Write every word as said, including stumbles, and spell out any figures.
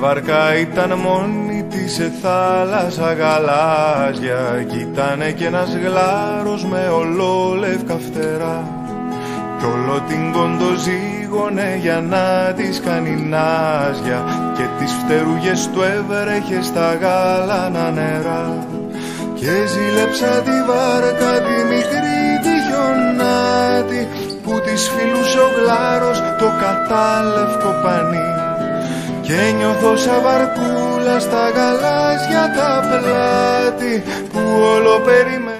βάρκα ήταν μόνη της σε θάλασσα γαλάζια κι ήτανε κι ένας γλάρος με ολόλευκα φτερά κι όλο την κοντοζήγωνε για να της κάνει νάζια και τις φτερούγες του έβρεχε στα γάλανα νερά και ζήλεψα τη βάρκα τη μικρή τη χιονάτη που της φιλούσε ο γλάρος το κατάλευκο πανί και νιώθω σαν βαρκούλα στα γαλάζια τα πλάτη που όλο περιμένω